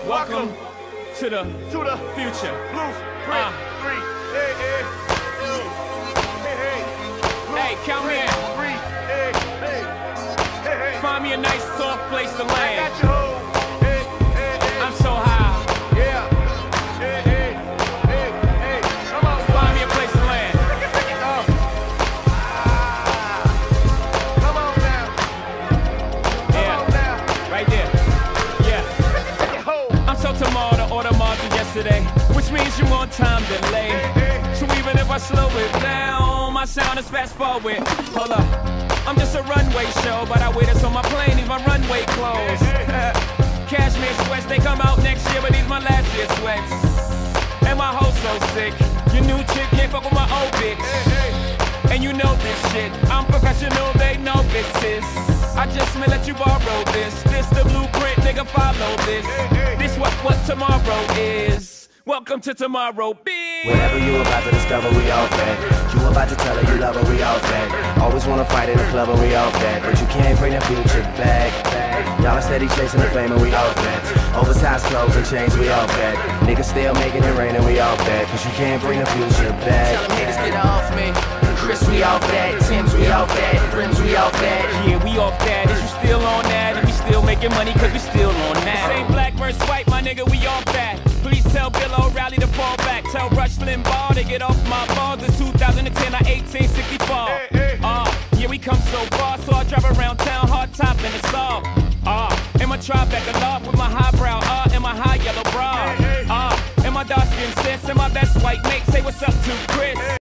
Welcome to the future. Blueprint 3. Hey, hey. Hey, hey. Hey, count me in. 3. Hey, hey. Hey, hey. Find me a nice soft place to I land. got your home. Hey, hey, hey. I'm so high. Yeah. Hey, hey. Hey, hey. Come on, Find me a place to land. Come on now. Yeah, Come on now. right there. Yeah. Take it home. I'm so tomorrow to order more than yesterday, which means you want time delay. So even if I slow it down, my sound is fast forward. Hold up, I'm just a runway show, but I waited so my plane needs my runway clothes. Cashmere sweats, they come out next year, but these my last year sweats. And my hoe so sick, your new chick can't fuck with my old bitch. And you know this shit, I'm professional, they know this. I just may let you borrow this. This the blueprint, nigga, follow this. This what tomorrow is. Welcome to tomorrow, bitch. Whatever you about to discover, we all fed. You about to tell her you love her, we all fed. Always wanna fight in the club and we all fed. But you can't bring the future back. Y'all are steady chasing the fame and we all fed. Oversized clothes and chains, we all fed. Niggas still making it rain and we all fed. Cause you can't bring the future back. Tell them haters get off me. Chris, we off that. Tim's, we off that. Rims, we off that. Yeah, we off that. Is you still on that? And we still making money cause we still on that. Same black versus white, my nigga, we off that. Please tell Bill O'Reilly to fall back. Tell Rush Limbaugh to get off my balls. It's 2010 or 1864. Yeah, we come so far, so I drive around town, hard top and it's all. And my Tribeca love with my highbrow, and my high yellow bra. And my dark skin sis, and my best white mate. Say what's up to Chris.